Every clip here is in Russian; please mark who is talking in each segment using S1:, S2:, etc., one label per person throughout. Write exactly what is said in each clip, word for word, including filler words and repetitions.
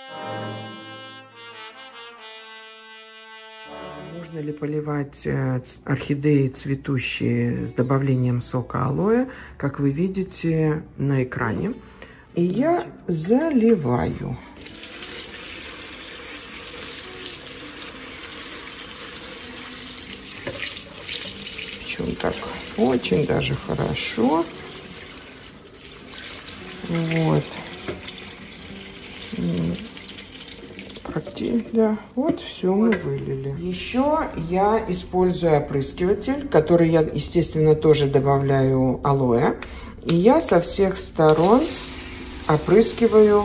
S1: Можно ли поливать орхидеи цветущие с добавлением сока алоэ, как вы видите на экране? И я заливаю. Причем так очень даже хорошо. Вот. Да, вот все мы вылили. Еще я использую опрыскиватель, который я, естественно, тоже добавляю алоэ. И я со всех сторон опрыскиваю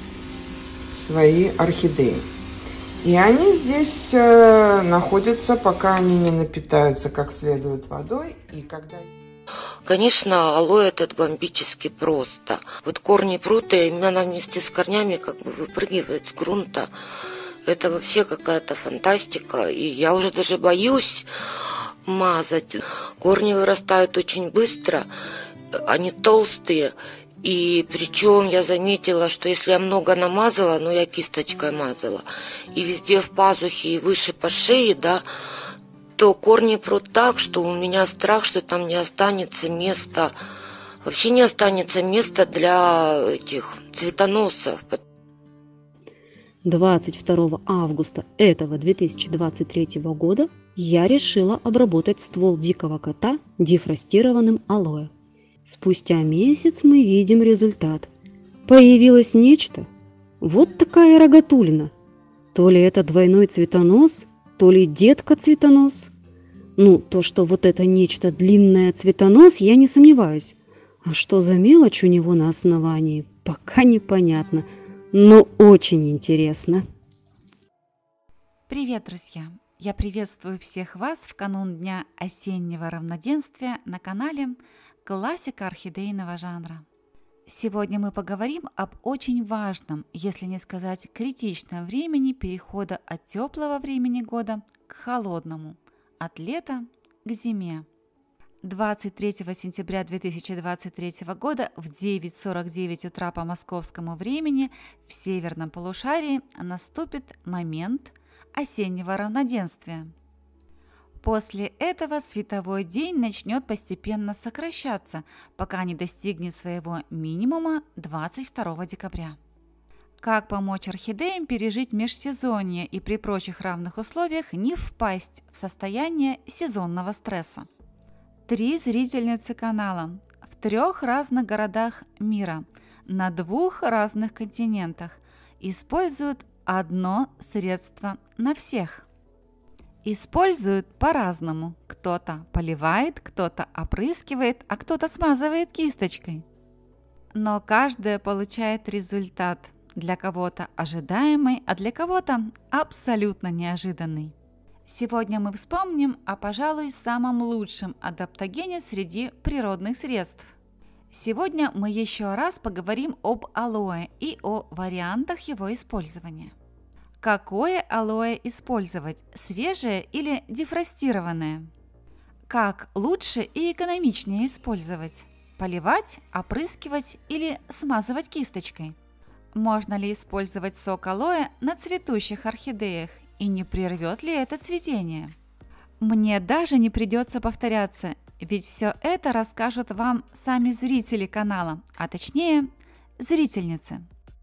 S1: свои орхидеи. И они здесь э, находятся, пока они не напитаются как следует водой. И когда...
S2: Конечно, алоэ это бомбически просто. Вот корни прута, именно вместе с корнями как бы выпрыгивает с грунта. Это вообще какая-то фантастика. И я уже даже боюсь мазать. Корни вырастают очень быстро, они толстые. И причем я заметила, что если я много намазала, ну я кисточкой мазала, и везде в пазухе и выше по шее, да, то корни прут так, что у меня страх, что там не останется места, вообще не останется места для этих цветоносов.
S3: двадцать второго августа этого две тысячи двадцать третьего года я решила обработать ствол дикого кота дефростированным алоэ. Спустя месяц мы видим результат. Появилось нечто. Вот такая рогатулина. То ли это двойной цветонос, то ли детка-цветонос. Ну, то, что вот это нечто длинное цветонос, я не сомневаюсь. А что за мелочь у него на основании, пока непонятно. Но очень интересно.
S4: Привет, друзья! Я приветствую всех вас в канун Дня осеннего равноденствия на канале «Классика орхидейного жанра». Сегодня мы поговорим об очень важном, если не сказать критичном времени перехода от теплого времени года к холодному, от лета к зиме. двадцать третьего сентября две тысячи двадцать третьего года в девять сорок девять утра по московскому времени в северном полушарии наступит момент осеннего равноденствия. После этого световой день начнет постепенно сокращаться, пока не достигнет своего минимума двадцать второго декабря. Как помочь орхидеям пережить межсезонье и при прочих равных условиях не впасть в состояние сезонного стресса? Три зрительницы канала в трех разных городах мира на двух разных континентах используют одно средство на всех. Используют по-разному. Кто-то поливает, кто-то опрыскивает, а кто-то смазывает кисточкой. Но каждая получает результат. Для кого-то ожидаемый, а для кого-то абсолютно неожиданный. Сегодня мы вспомним о, пожалуй, самом лучшем адаптогене среди природных средств. Сегодня мы еще раз поговорим об алоэ и о вариантах его использования. Какое алоэ использовать, свежее или дефростированное? Как лучше и экономичнее использовать? Поливать, опрыскивать или смазывать кисточкой? Можно ли использовать сок алоэ на цветущих орхидеях и не прервет ли это цветение? Мне даже не придется повторяться, ведь все это расскажут вам сами зрители канала, а точнее зрительницы.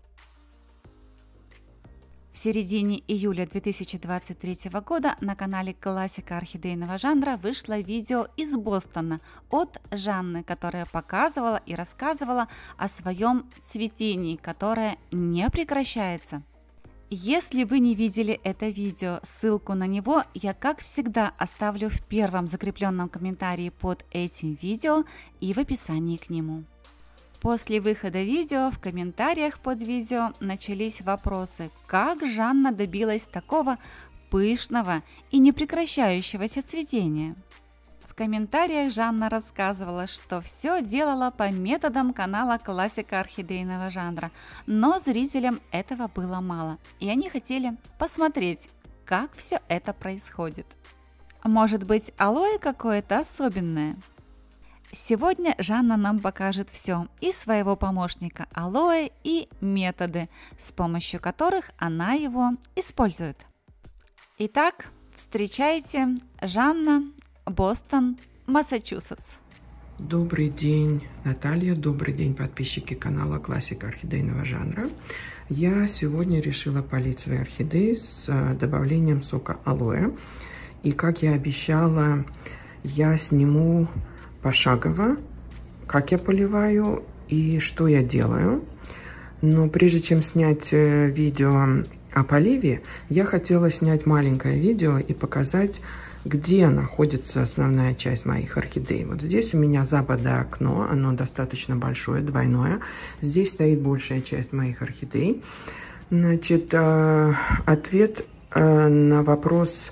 S4: В середине июля две тысячи двадцать третьего года на канале «Классика орхидейного жанра» вышло видео из Бостона от Жанны, которая показывала и рассказывала о своем цветении, которое не прекращается. Если вы не видели это видео, ссылку на него я, как всегда, оставлю в первом закрепленном комментарии под этим видео и в описании к нему. После выхода видео в комментариях под видео начались вопросы, как Жанна добилась такого пышного и непрекращающегося цветения. В комментариях Жанна рассказывала, что все делала по методам канала «Классика орхидейного жанра», но зрителям этого было мало, и они хотели посмотреть, как все это происходит. Может быть, алоэ какое-то особенное? Сегодня Жанна нам покажет все, и своего помощника алоэ, и методы, с помощью которых она его использует. Итак, встречайте Жанна, Бостон, Массачусетс.
S1: Добрый день, Наталья, добрый день, подписчики канала Классика орхидейного жанра. Я сегодня решила полить свои орхидеи с добавлением сока алоэ. И как я обещала, я сниму пошагово, как я поливаю и что я делаю. Но прежде чем снять видео о поливе, я хотела снять маленькое видео и показать, где находится основная часть моих орхидей. Вот здесь у меня западное окно, оно достаточно большое, двойное. Здесь стоит большая часть моих орхидей. Значит, ответ на вопрос,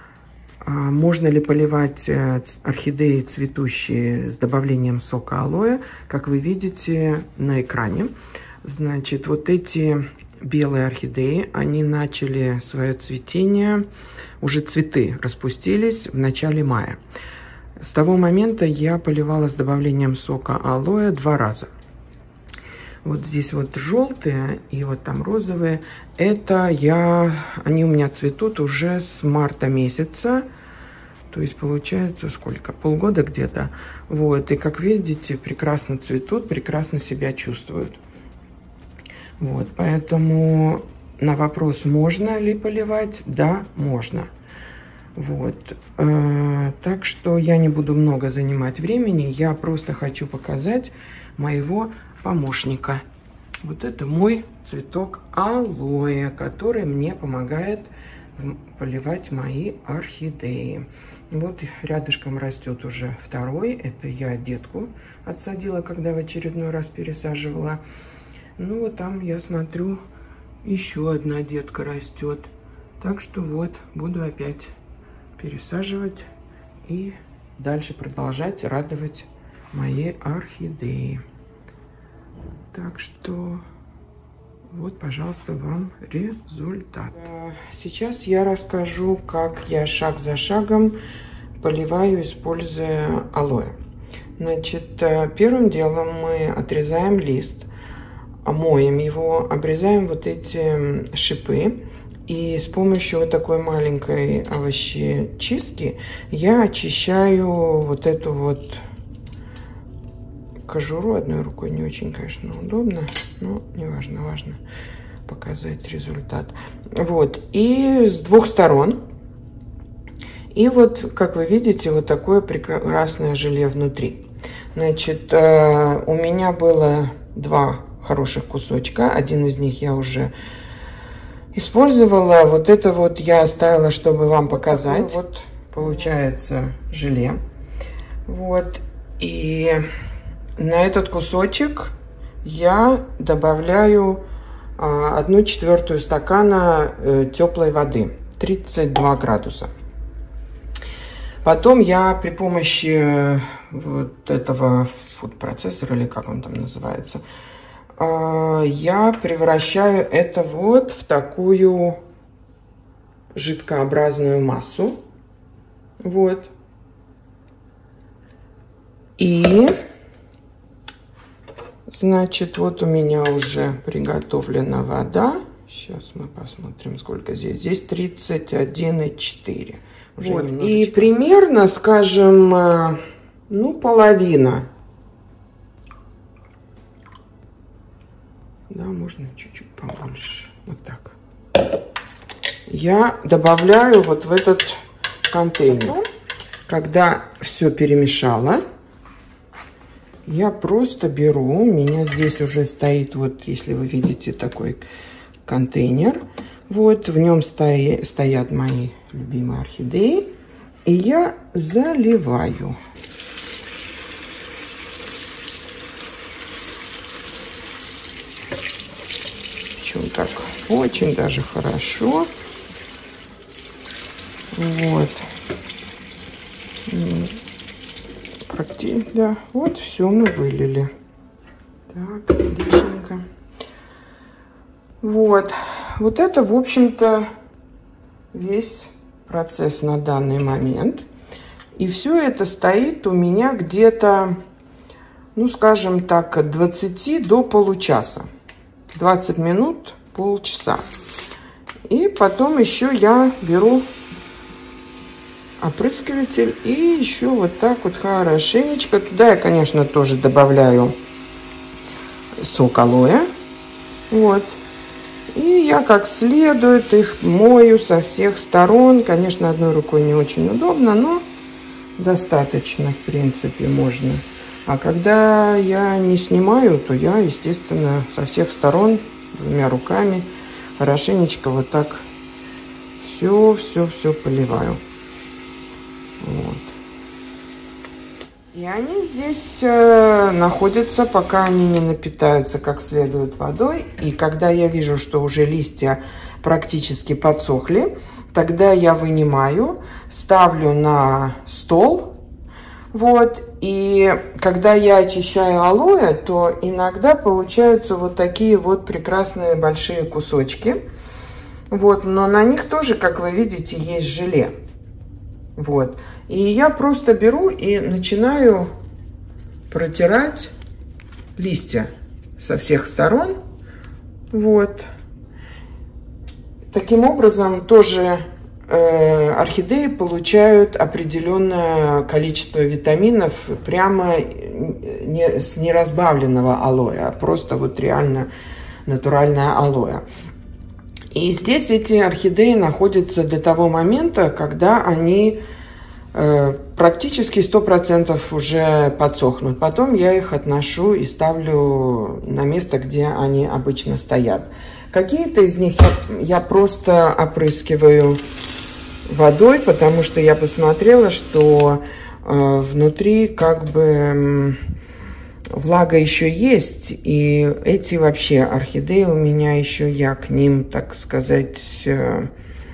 S1: можно ли поливать орхидеи цветущие с добавлением сока алоэ, как вы видите на экране. Значит, вот эти белые орхидеи, они начали свое цветение, уже цветы распустились в начале мая. С того момента я поливала с добавлением сока алоэ два раза. Вот здесь вот желтые и вот там розовые. Это я, они у меня цветут уже с марта месяца. То есть получается сколько? Полгода где-то. Вот. И как видите, прекрасно цветут, прекрасно себя чувствуют. Вот. Поэтому на вопрос, можно ли поливать? Да, можно. Вот. Э, так что я не буду много занимать времени. Я просто хочу показать моего помощника. Вот это мой цветок алоэ, который мне помогает поливать мои орхидеи. Вот рядышком растет уже второй. Это я детку отсадила, когда в очередной раз пересаживала. Ну вот там я смотрю, еще одна детка растет. Так что вот буду опять пересаживать и дальше продолжать радовать мои орхидеи. Так что вот, пожалуйста, вам результат. Сейчас я расскажу, как я шаг за шагом поливаю, используя алоэ. Значит, первым делом мы отрезаем лист, моем его, обрезаем вот эти шипы. И с помощью вот такой маленькой овощечистки я очищаю вот эту вот кожуру. Одной рукой не очень, конечно, удобно, но не важно, важно показать результат. Вот, и с двух сторон. И вот, как вы видите, вот такое прекрасное желе внутри. Значит, у меня было два хороших кусочка. Один из них я уже использовала. Вот это вот я оставила, чтобы вам показать. Вот получается желе. Вот, и на этот кусочек я добавляю а, одну четвертую стакана э, теплой воды, тридцать два градуса. Потом я при помощи э, вот этого фуд-процессора, или как он там называется, э, я превращаю это вот в такую жидкообразную массу. Вот. И значит, вот у меня уже приготовлена вода. Сейчас мы посмотрим, сколько здесь. Здесь тридцать один и четыре. Вот. И примерно, скажем, ну, половина. Да, можно чуть-чуть побольше. Вот так. Я добавляю вот в этот контейнер. Когда все перемешала, я просто беру, у меня здесь уже стоит, вот если вы видите, такой контейнер. Вот, в нем стои, стоят мои любимые орхидеи. И я заливаю. Причем так очень даже хорошо. Вот. Да, вот все мы вылили. Так, отличненько. Вот. Вот это, в общем-то, весь процесс на данный момент. И все это стоит у меня где-то, ну, скажем так, от двадцати до получаса. двадцать минут, полчаса. И потом еще я беру опрыскиватель и еще вот так вот хорошенечко. Туда я, конечно, тоже добавляю сок алоэ. Вот. И я как следует их мою со всех сторон. Конечно, одной рукой не очень удобно, но достаточно, в принципе, можно. А когда я не снимаю, то я, естественно, со всех сторон, двумя руками, хорошенечко вот так все-все-все поливаю. Вот. И они здесь э, находятся, пока они не напитаются как следует водой. И когда я вижу, что уже листья практически подсохли, тогда я вынимаю, ставлю на стол. Вот. И когда я очищаю алоэ, то иногда получаются вот такие вот прекрасные большие кусочки. Вот. Но на них тоже, как вы видите, есть желе. Вот. И я просто беру и начинаю протирать листья со всех сторон. Вот. Таким образом, тоже э, орхидеи получают определенное количество витаминов прямо не, с неразбавленного алоэ, а просто вот реально натуральное алоэ. И здесь эти орхидеи находятся до того момента, когда они э, практически сто процентов уже подсохнут. Потом я их отношу и ставлю на место, где они обычно стоят. Какие-то из них я, я просто опрыскиваю водой, потому что я посмотрела, что э, внутри как бы влага еще есть, и эти вообще орхидеи у меня еще, я к ним, так сказать, э,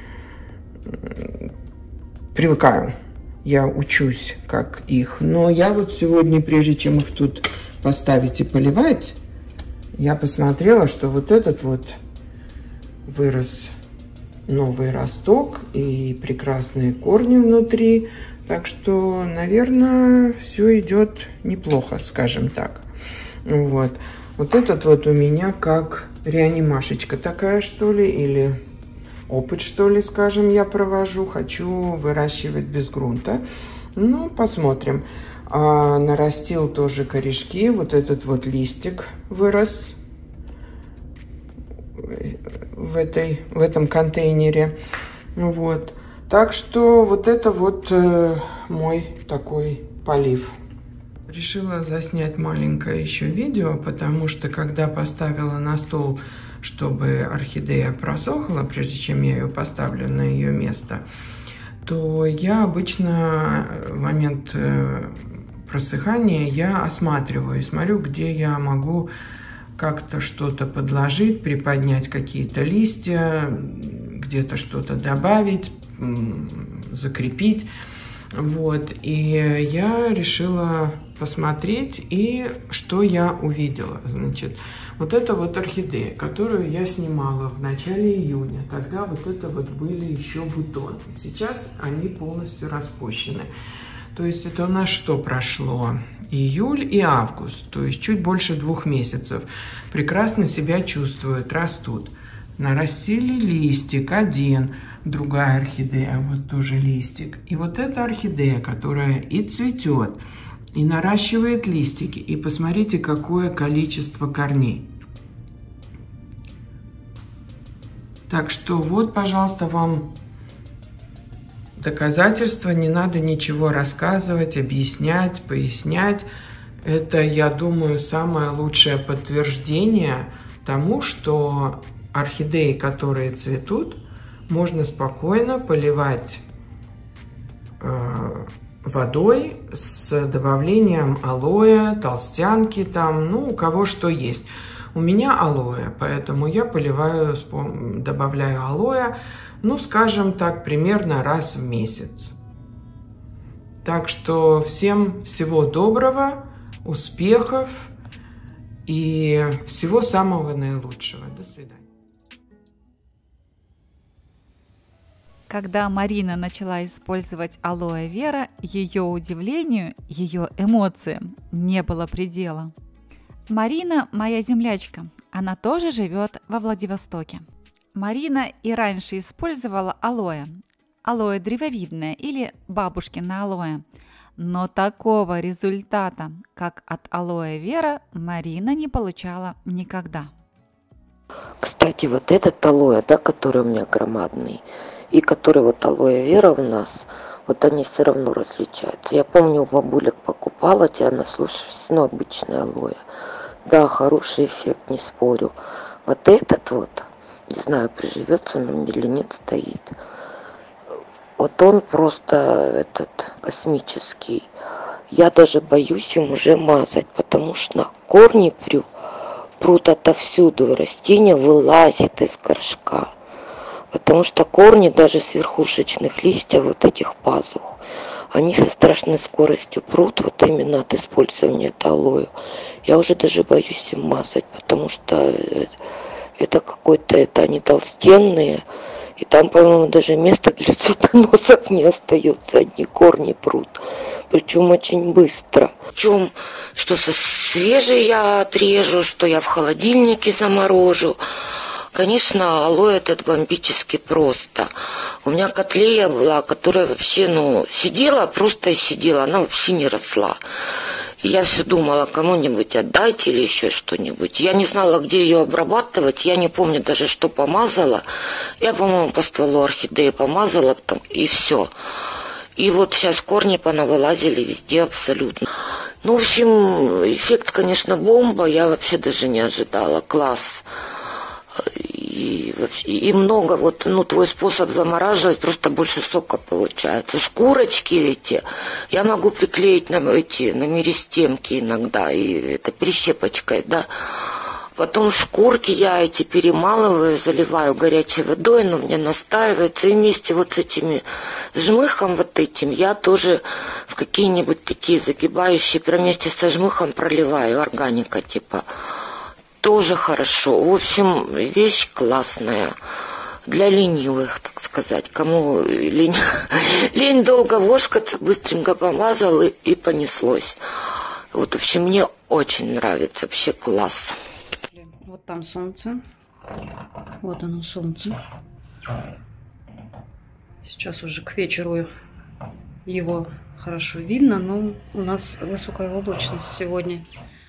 S1: привыкаю. Я учусь, как их. Но я вот сегодня, прежде чем их тут поставить и поливать, я посмотрела, что вот этот вот вырос новый росток и прекрасные корни внутри. Так что, наверное, все идет неплохо, скажем так. Вот. Вот этот вот у меня как реанимашечка такая, что ли, или опыт, что ли, скажем, я провожу. Хочу выращивать без грунта. Ну, посмотрим. А, нарастил тоже корешки. Вот этот вот листик вырос в, этой, в этом контейнере. Вот. Так что вот это вот э, мой такой полив. Решила заснять маленькое еще видео, потому что когда поставила на стол, чтобы орхидея просохла, прежде чем я ее поставлю на ее место, то я обычно в момент э, просыхания я осматриваю и смотрю, где я могу как-то что-то подложить, приподнять какие-то листья, где-то что-то добавить, закрепить. Вот. И я решила посмотреть, и что я увидела. Значит, вот это вот орхидея, которую я снимала в начале июня. Тогда вот это вот были еще бутоны. Сейчас они полностью распущены. То есть это у нас что прошло? Июль и август. То есть чуть больше двух месяцев. Прекрасно себя чувствуют, растут. Нарастили листик один. Другая орхидея, вот тоже листик. И вот эта орхидея, которая и цветет, и наращивает листики. И посмотрите, какое количество корней. Так что вот, пожалуйста, вам доказательства. Не надо ничего рассказывать, объяснять, пояснять. Это, я думаю, самое лучшее подтверждение тому, что орхидеи, которые цветут, можно спокойно поливать э, водой с добавлением алоэ, толстянки там, ну, у кого что есть. У меня алоэ, поэтому я поливаю, добавляю алоэ, ну, скажем так, примерно раз в месяц. Так что всем всего доброго, успехов и всего самого наилучшего. До свидания.
S4: Когда Марина начала использовать алоэ вера, ее удивлению, ее эмоциям не было предела. Марина – моя землячка, она тоже живет во Владивостоке. Марина и раньше использовала алоэ, алоэ древовидное или бабушкино алоэ, но такого результата, как от алоэ вера, Марина не получала никогда.
S2: Кстати, вот этот алоэ, да, который у меня громадный, и который вот алоэ вера у нас, вот они все равно различаются. Я помню, у бабулек покупала тебя, наслушавшись, ну, обычное алоэ. Да, хороший эффект, не спорю. Вот этот вот, не знаю, приживется он или нет, стоит. Вот он просто этот космический. Я даже боюсь им уже мазать, потому что корни прю, прут отовсюду, и растение вылазит из горшка. Потому что корни даже с верхушечных листьев вот этих пазух, они со страшной скоростью прут вот именно от использования алоэ. Я уже даже боюсь им мазать, потому что это какой-то, это они толстенные, и там, по-моему, даже места для цветоносов не остается, одни корни прут, причем очень быстро. Причем, что со свежей я отрежу, что я в холодильнике заморожу. Конечно, алоэ этот бомбически просто. У меня котлея была, которая вообще, ну, сидела, просто и сидела, она вообще не росла. И я все думала, кому-нибудь отдать или еще что-нибудь. Я не знала, где ее обрабатывать, я не помню даже, что помазала. Я, по-моему, по стволу орхидеи помазала, потом, и все. И вот сейчас корни понавылазили везде абсолютно. Ну, в общем, эффект, конечно, бомба, я вообще даже не ожидала. Класс. И, вообще, и много, вот, ну, твой способ замораживать, просто больше сока получается. Шкурочки эти я могу приклеить на эти, на меристемки иногда, и это прищепочкой, да. Потом шкурки я эти перемалываю, заливаю горячей водой, но мне настаивается, и вместе вот с этими жмыхом вот этим я тоже в какие-нибудь такие загибающие, прям вместе со жмыхом проливаю, органика типа. Тоже хорошо. В общем, вещь классная. Для ленивых, так сказать. Кому лень, лень долго вошкаться, быстренько помазал и, и понеслось. Вот, в общем, мне очень нравится. Вообще класс.
S3: Вот там солнце. Вот оно, солнце. Сейчас уже к вечеру его хорошо видно, но у нас высокая облачность сегодня.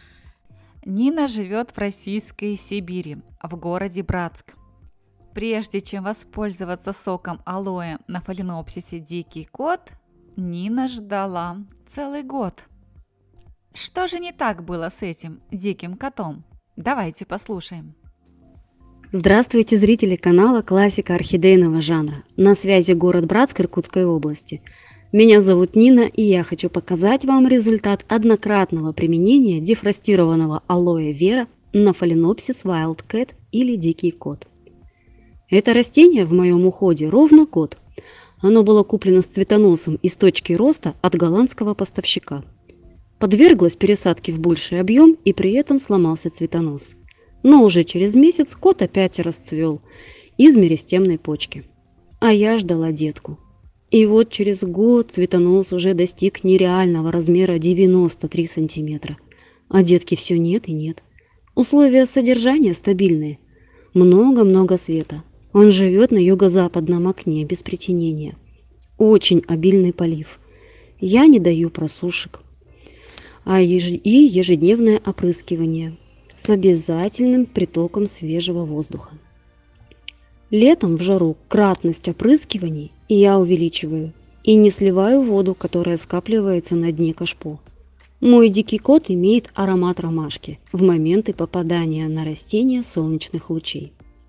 S4: Нина живет в российской Сибири, в городе Братск. Прежде чем воспользоваться соком алоэ на фаленопсисе «Дикий кот», Нина ждала целый год. Что же не так было с этим диким котом? Давайте послушаем.
S3: Здравствуйте, зрители канала «Классика орхидейного жанра». На связи город Братск Иркутской области. Меня зовут Нина, и я хочу показать вам результат однократного применения дефростированного алоэ вера на фаленопсис Wildcat или Дикий кот. Это растение в моем уходе ровно год. Оно было куплено с цветоносом из точки роста от голландского поставщика. Подверглось пересадке в больший объем, и при этом сломался цветонос. Но уже через месяц кот опять расцвел из меристемной почки. А я ждала детку. И вот через год цветонос уже достиг нереального размера девяносто три сантиметра. А детки все нет и нет. Условия содержания стабильные. Много-много света. Он живет на юго-западном окне без притенения. Очень обильный полив. Я не даю просушек. А еж... и ежедневное опрыскивание с обязательным притоком свежего воздуха. Летом в жару кратность опрыскиваний и я увеличиваю, и не сливаю воду, которая скапливается на дне кашпо. Мой дикий кот имеет аромат ромашки в моменты попадания на растения солнечных лучей.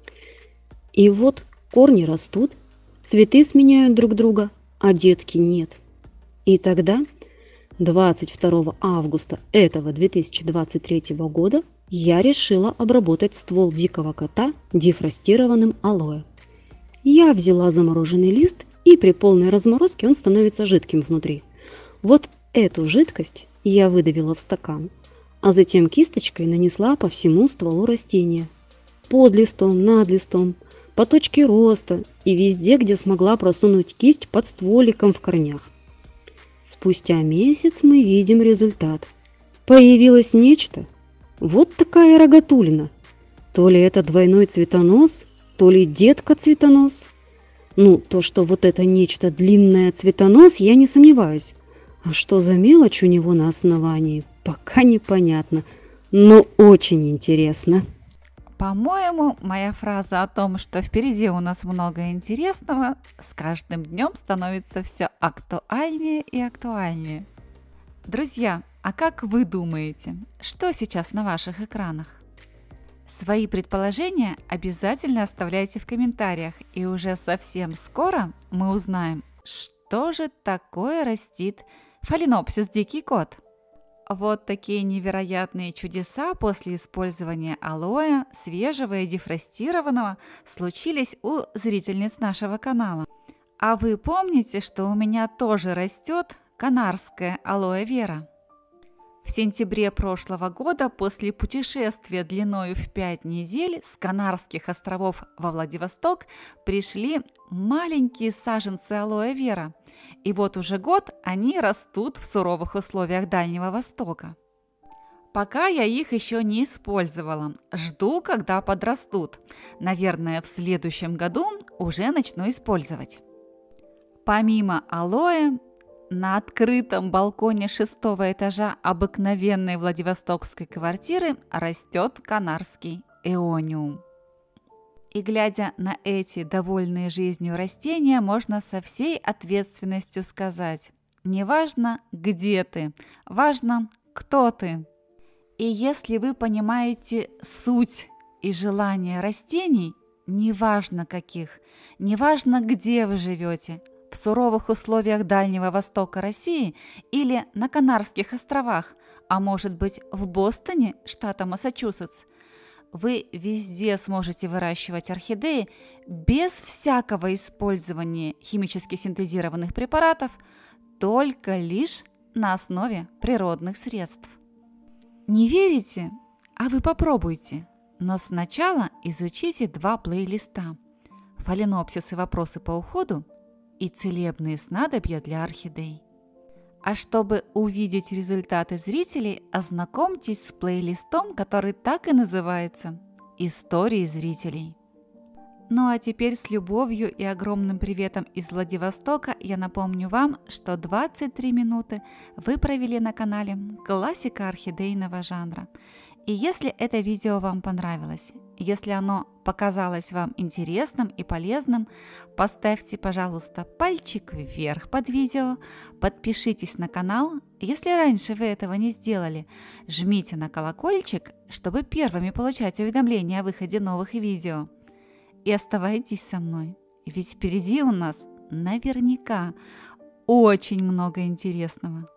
S3: И вот корни растут, цветы сменяют друг друга, а детки нет. И тогда, двадцать второго августа этого две тысячи двадцать третьего года, я решила обработать ствол дикого кота дефростированным алоэ. Я взяла замороженный лист, и при полной разморозке он становится жидким внутри. Вот эту жидкость я выдавила в стакан, а затем кисточкой нанесла по всему стволу растения. Под листом, над листом, по точке роста и везде, где смогла просунуть кисть под стволиком в корнях. Спустя месяц мы видим результат. Появилось нечто. Вот такая рогатулина. То ли это двойной цветонос, то ли детка-цветонос. Ну, то, что вот это нечто длинное цветонос, я не сомневаюсь. А что за мелочь у него на основании, пока непонятно, но очень интересно.
S4: По-моему, моя фраза о том, что впереди у нас много интересного, с каждым днем становится все актуальнее и актуальнее. Друзья, а как вы думаете, что сейчас на ваших экранах? Свои предположения обязательно оставляйте в комментариях, и уже совсем скоро мы узнаем, что же такое растит фаленопсис дикий кот. Вот такие невероятные чудеса после использования алоэ, свежего и дефростированного, случились у зрительниц нашего канала. А вы помните, что у меня тоже растет канарская алоэ вера? В сентябре прошлого года, после путешествия длиною в пять недель с Канарских островов во Владивосток, пришли маленькие саженцы алоэ вера. И вот уже год они растут в суровых условиях Дальнего Востока. Пока я их еще не использовала. Жду, когда подрастут. Наверное, в следующем году уже начну использовать. Помимо алоэ, на открытом балконе шестого этажа обыкновенной владивостокской квартиры растет канарский эониум. И глядя на эти довольные жизнью растения, можно со всей ответственностью сказать: неважно, где ты, важно, кто ты. И если вы понимаете суть и желание растений, неважно каких, неважно, где вы живете, в суровых условиях Дальнего Востока России или на Канарских островах, а может быть в Бостоне, штата Массачусетс, вы везде сможете выращивать орхидеи без всякого использования химически синтезированных препаратов, только лишь на основе природных средств. Не верите? А вы попробуйте. Но сначала изучите два плейлиста: «Фаленопсис и вопросы по уходу» и «Целебные снадобья для орхидей». А чтобы увидеть результаты зрителей, ознакомьтесь с плейлистом, который так и называется «Истории зрителей». Ну а теперь с любовью и огромным приветом из Владивостока я напомню вам, что двадцать три минуты вы провели на канале «Классика орхидейного жанра». И если это видео вам понравилось, если оно показалось вам интересным и полезным, поставьте, пожалуйста, пальчик вверх под видео, подпишитесь на канал, если раньше вы этого не сделали, жмите на колокольчик, чтобы первыми получать уведомления о выходе новых видео. И оставайтесь со мной, ведь впереди у нас наверняка очень много интересного.